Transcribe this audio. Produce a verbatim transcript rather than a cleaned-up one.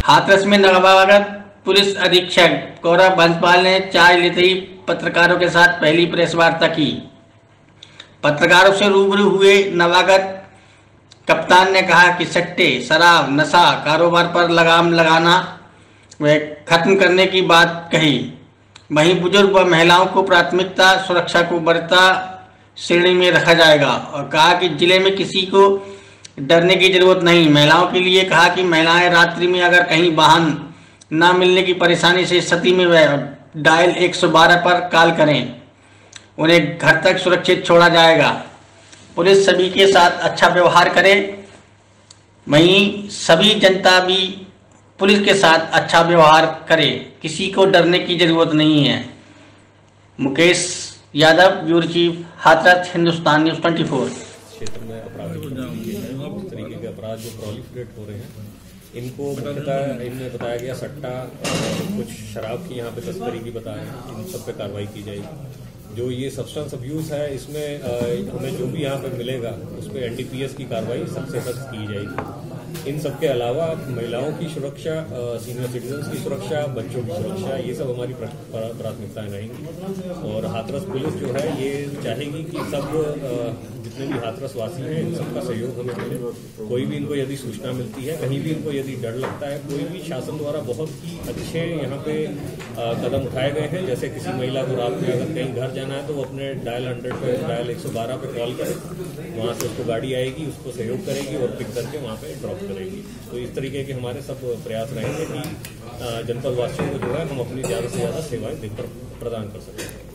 हाथरस में नवागत पुलिस अधीक्षक गौरव बंसपाल ने चार्ज लेते ही पत्रकारों के साथ पहली प्रेस वार्ता की। पत्रकारों से रूबरू हुए नवागत कप्तान ने कहा कि सट्टे, शराब, नशा कारोबार पर लगाम लगाना व खत्म करने की बात कही। वहीं बुजुर्ग व महिलाओं को प्राथमिकता सुरक्षा को वरीयता श्रेणी में रखा जाएगा और कहा कि जिले में किसी को डरने की जरूरत नहीं। महिलाओं के लिए कहा कि महिलाएं रात्रि में अगर कहीं वाहन न मिलने की परेशानी से स्थिति में वह डायल एक सौ बारह पर कॉल करें, उन्हें घर तक सुरक्षित छोड़ा जाएगा। पुलिस सभी के साथ अच्छा व्यवहार करे, वहीं सभी जनता भी पुलिस के साथ अच्छा व्यवहार करे, किसी को डरने की जरूरत नहीं है। Mukesh Yadav, bureau chief, Hathras, Hindustan news चौबीस। क्षेत्र में अपराधिक इस तरीके के अपराध जो प्रोलिफरेट हो रहे हैं, इनको मुख्यतः इनमें बताया गया सट्टा, कुछ शराब की यहाँ पे तस्करी की बताया, इन सब पे कार्रवाई की जाएगी। जो ये सब्सटेंस अब्यूज है, इसमें हमें जो भी यहाँ पे मिलेगा उस पर एनडीपीएस की कार्रवाई सबसे सख्त की जाएगी। इन सब के अलावा महिलाओं की सुरक्षा, सीनियर सिटीजन्स की सुरक्षा, बच्चों की सुरक्षा, ये सब हमारी प्राथमिकताएं रहेंगी। और हाथरस पुलिस जो है ये चाहेगी कि सब जितने भी हाथरस वासी हैं इन सबका सहयोग हमें मिले। कोई भी इनको यदि सूचना मिलती है, कहीं भी इनको यदि डर लगता है, कोई भी शासन द्वारा बहुत ही अच्छे यहाँ पे कदम उठाए गए हैं। जैसे किसी महिला को रात में अगर कहीं घर जाना है तो वो अपने डायल हंड्रेड पे डायल एक सौ बारह पे कॉल करे, वहाँ से उसको गाड़ी आएगी, उसको सहयोग करेगी और पिक करके वहाँ पे ड्रॉप करेगी। तो इस तरीके के हमारे सब प्रयास रहेंगे कि जनपद वासियों को जो है हम अपनी ज़्यादा से ज़्यादा सेवाएं देकर प्रदान कर सकें।